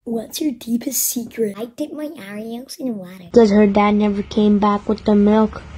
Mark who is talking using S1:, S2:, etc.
S1: What's your deepest secret?
S2: I dip my Oreos in water.
S3: Because her dad never came back with the milk.